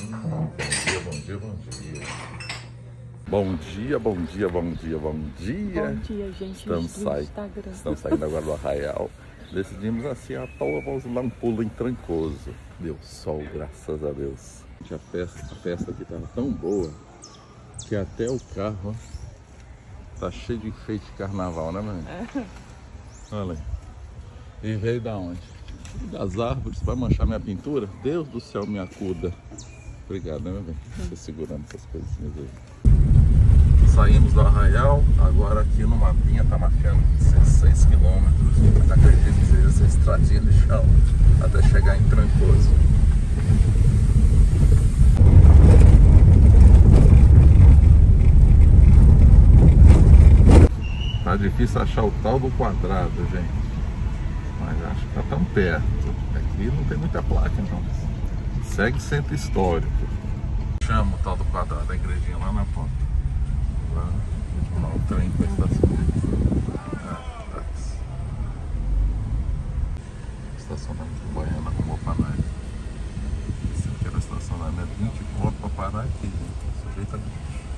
Bom dia, bom dia. Bom dia, bom dia, bom dia, bom dia. Bom dia, gente. Estamos saindo agora do Arraial. Decidimos assim, à toa, vamos dar um pulo em Trancoso. Deu sol, graças a Deus. A festa aqui estava tão boa que até o carro tá cheio de enfeite de carnaval, né, mãe? Olha aí. E veio da onde? Das árvores. Vai manchar minha pintura? Deus do céu, me acuda. Obrigado, né, meu bem? Você segurando essas coisinhas aí. Saímos do Arraial, agora aqui no mapinha tá marcando 16 quilômetros. Acredito que seja essa estradinha de chão até chegar em Trancoso. Tá difícil achar o tal do quadrado, gente. Mas acho que tá tão perto. Aqui não tem muita placa, então. Segue centro histórico. Chama o tal do quadrado, a igrejinha lá na ponta. Lá, o trem com a estação de estacionamento de Goiânia com Mopanai. Esse aqui era o estacionamento, 20 pontos para parar aqui, gente. Sujeito ali.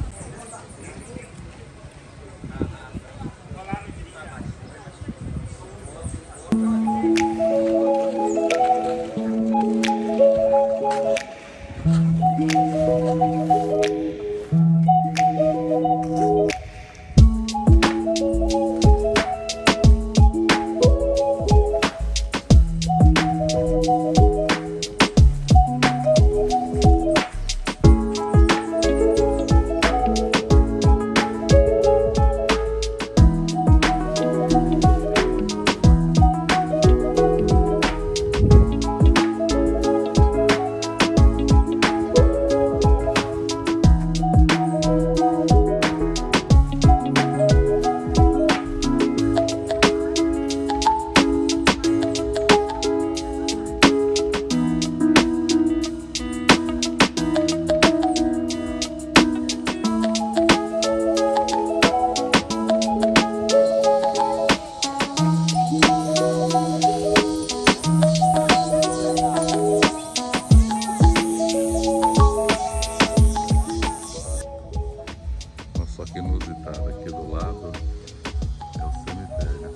Só que inusitado, aqui do lado é o cemitério.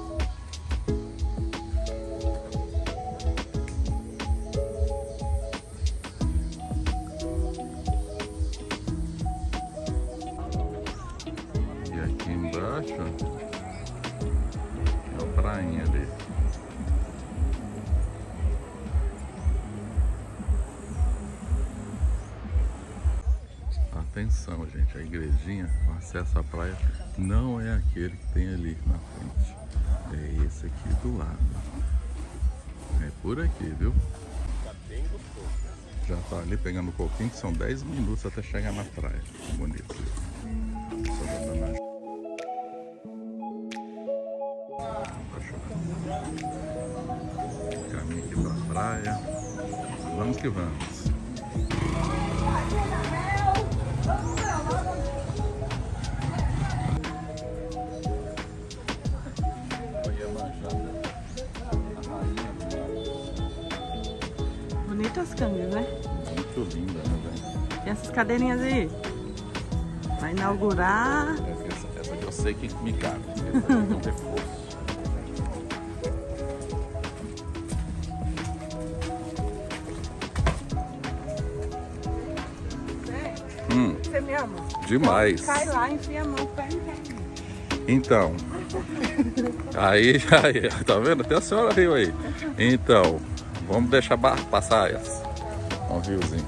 E aqui embaixo é a prainha ali. Atenção, gente, a igrejinha, o acesso à praia não é aquele que tem ali na frente, é esse aqui do lado, é por aqui, viu? Já tá ali pegando um pouquinho, que são 10 minutos até chegar na praia. Bonito. Caminho aqui pra praia, vamos que vamos. Bonitas cangas, né? Muito linda, né, velho? E essas cadeirinhas aí? Vai inaugurar. Essa aqui eu sei que me cabe. Essa aqui não tem força. Você me ama? Demais. Cai lá, enfia a mão, pega e cai. Então. Aí, tá vendo? Até a senhora riu aí. Então, vamos deixar passar essa. Um riozinho.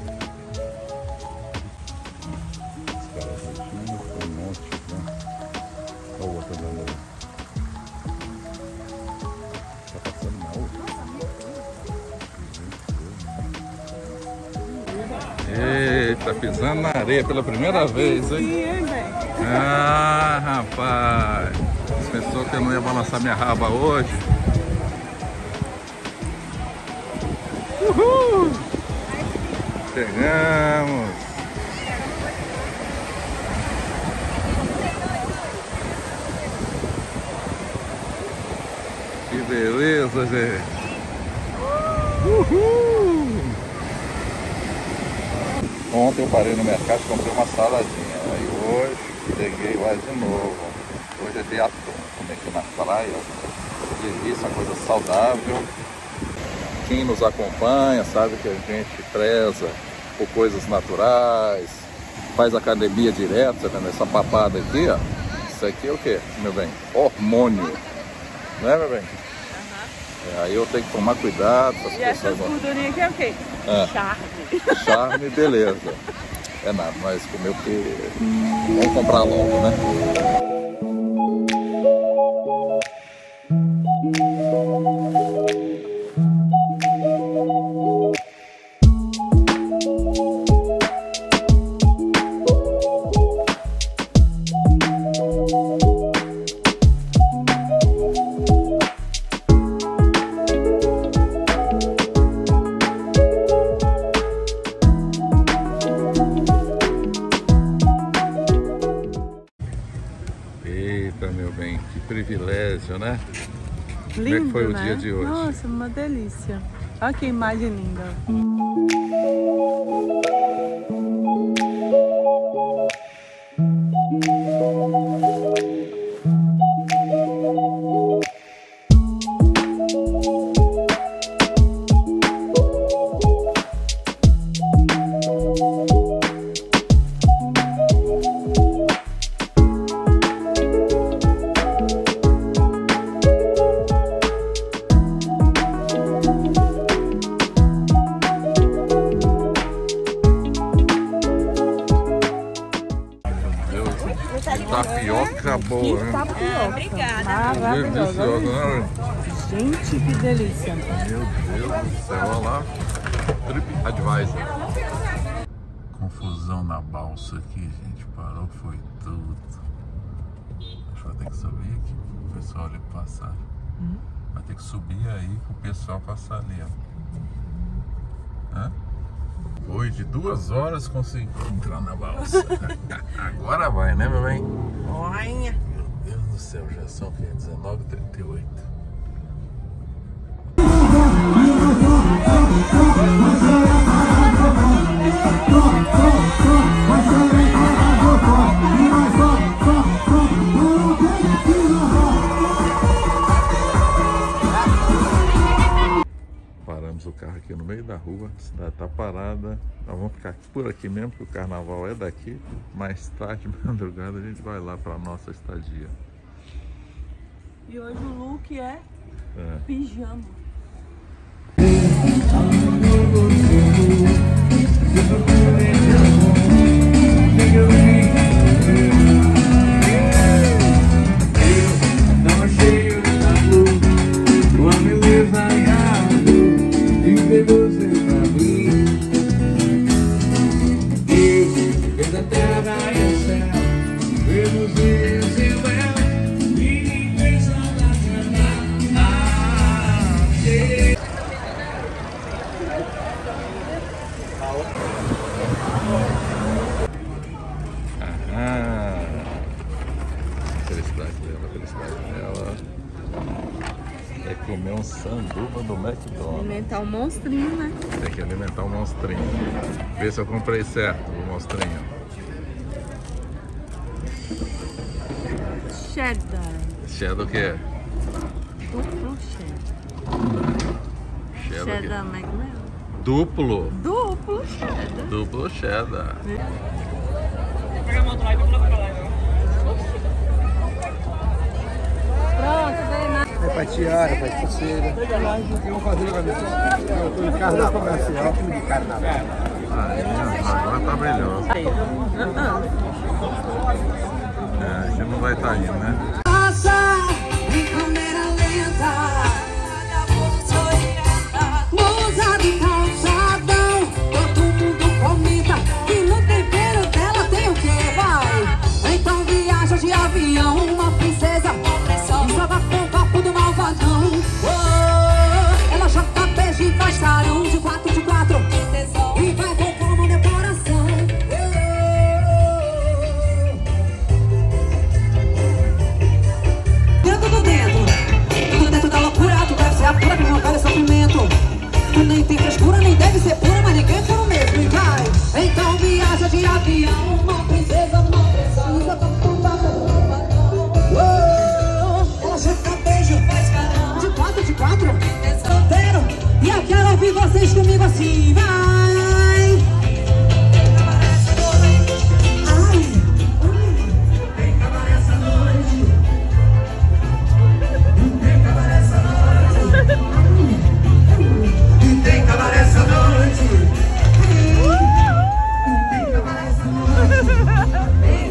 Os caras assistindo, foi um monte, né? Olha o outro dando. Tá passando mal. Eita, pisando na areia pela primeira vez, hein? Ah, rapaz. Você pensou que eu não ia balançar minha raba hoje? Uhul! Chegamos! Que beleza, gente! Uhul! Ontem eu parei no mercado e comprei uma saladinha. Aí hoje peguei lá de novo. Hoje é de atum. Comer aqui na praia. Delícia, coisa saudável. Quem nos acompanha sabe que a gente preza por coisas naturais, faz academia direto, tá vendo? Essa papada aqui, ó. Isso aqui é o que, meu bem? Hormônio. Não é, meu bem? Aí eu tenho que tomar cuidado. E essas gordurinhas aqui é o quê? Charme. Charme, beleza. É nada, mas comer o que... Vamos comprar logo, né? Eita, meu bem, que privilégio, né? Lindo, como é que foi o né? dia de hoje? Nossa, uma delícia. Olha que imagem linda. Tapioca boa, né? Tapioca. Obrigada. Maravilhosa. Deliciosa, né? Gente, que delícia. Meu Deus do céu, olha lá. TripAdvisor. Confusão na balsa aqui, gente. Parou, foi tudo. Acho que vai ter que subir aqui pro pessoal ali passar. Vai ter que subir aí pro pessoal passar ali, ó. Hã? Foi de 2 horas consegui entrar na balsa. Agora vai, né, meu bem? Olha. Meu Deus do céu, já são 19h38. Paramos o carro aqui no meio da rua, a cidade tá parada. Nós vamos ficar por aqui mesmo, porque o carnaval é daqui. Mais tarde, madrugada, a gente vai lá para nossa estadia. E hoje o look é pijama. Comer um sanduba do McDonald's. Alimentar o monstrinho, né? Tem que alimentar o monstrinho. Vê se eu comprei certo o monstrinho. Cheddar. Cheddar o que? Duplo cheddar. Cheddar McMillan. Duplo? Duplo cheddar. Duplo cheddar. Pronto, vem mais. É pra tiara, pra pulseira. Vamos fazer o carnaval comercial, filme de carnaval. Agora tá melhor. A gente não vai estar indo, né? Passa em câmera lenta, moça do calçadão, todo mundo comenta que no tempero dela tem o que, vai? Então viaja de avião, uma princesa, e joga com o papo do malvadão. Oh, ela joga beijo e faz carão de 4 de 4, e vai com como decoração. Tudo dentro da loucura. vocês comigo assim, vai. Ai, tem acabar essa noite. Tem acabar essa noite. Tem que acabar essa noite. Tem que acabar essa noite.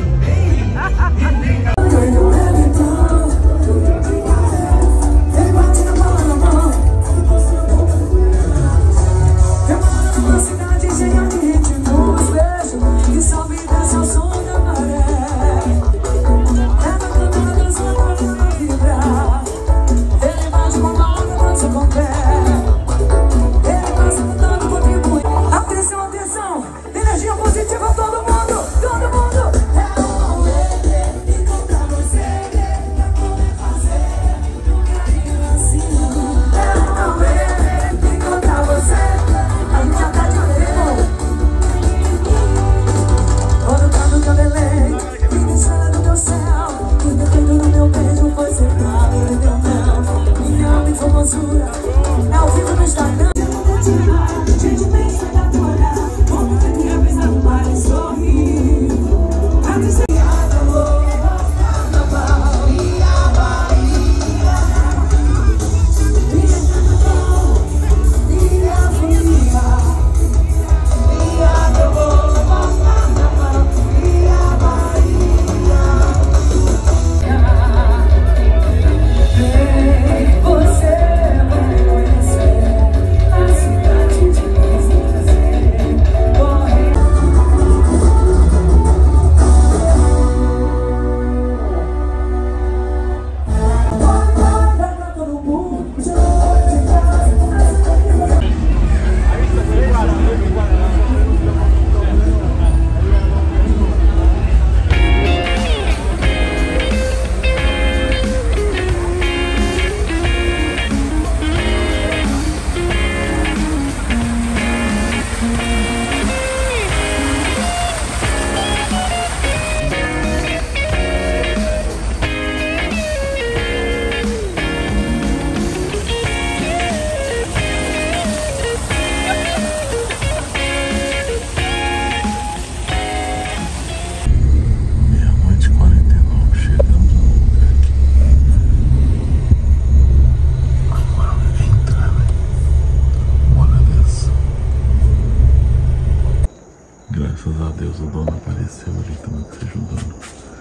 Graças a Deus o dono apareceu ali também, se ajudando.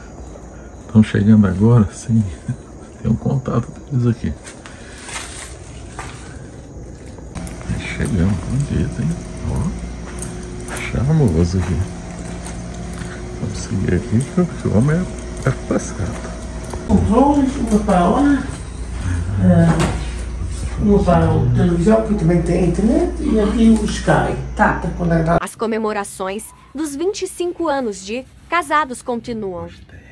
Estão chegando agora, sim. Tem um contato deles aqui. Chegando, bonito, hein? Ó, charmoso aqui. Vamos seguir aqui, porque o homem é passado. Para o televisão, que também tem internet, e aqui o Sky. Tá. As comemorações dos 25 anos de casados continuam.